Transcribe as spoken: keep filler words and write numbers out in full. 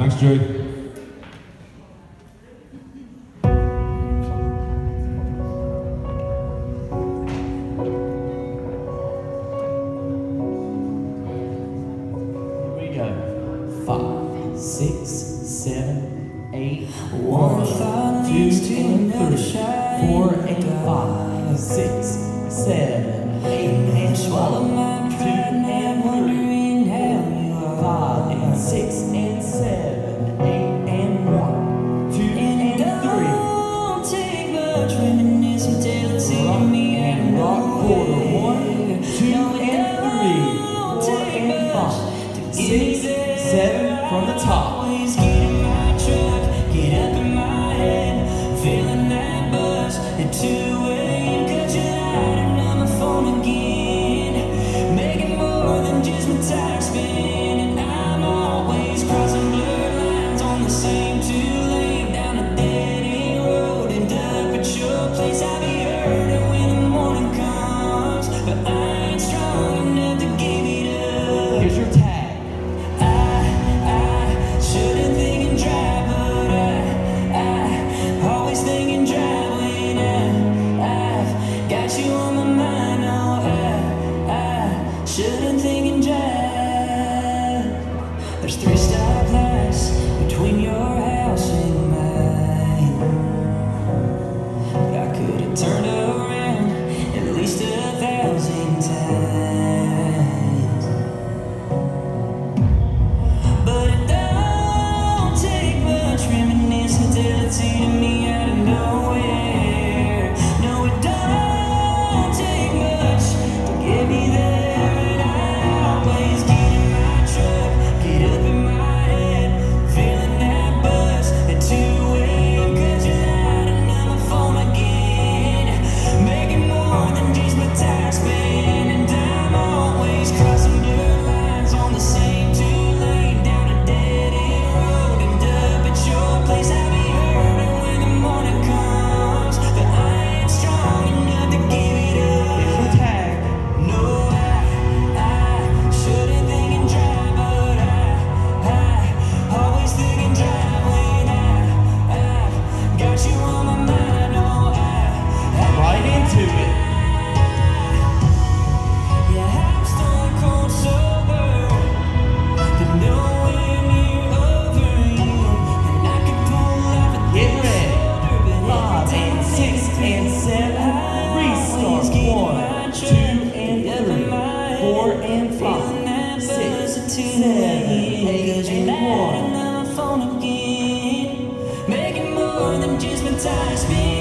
Thanks, Drew. Five, six, seven, eight, one, two, and three, four, and five, six, seven, eight, and swallow my pride and wondering how you are. Five, and six, and seven, eight, and one, two, and three. Don't take much reminiscing till it's in me and rock quarter. One, two, and three, four, and five, six, seven from the top. Always get in my truck, get up in my head, feeling that buzz at two a.m. Cut you out and on my phone again, making more than just my tires spinning. I'm always crossing blurred lines on the same two lane down a dead end road, and up at your place I'll be hurting when the morning comes, but I ain't strong enough to give it up. Here's your tag. Shouldn't think and drive, but I, I always think and drive when I, I've got you on my mind. Oh, I, I shouldn't think and drive. There's three stoplights between your house and mine, but I could have turned around at least a thousand times. But it reminiscing till it's eating me out of nowhere. No, it don't take much to get me there, and I always get in my truck, get up in my head, feeling that buzz at two a.m. Cut you out and on my phone again, making more than just my tires spinning, and I'm always crossing blurred lines on the same two lane down a dead end road, and up at your place I'll be hurting when the morning comes, but I ain't strong enough to give it up. Here's your tag. No, I, I shouldn't think and drive, but I, I always think and drive when I, I've got you on my mind. Oh, I, I right into it. Yeah, I'm stone cold sober, but nowhere near over you, and I could pull off a get ready. Five and six and seven, restart. One, two and three, four and five, six, seven, eight, and one. Making more than just my tires spin.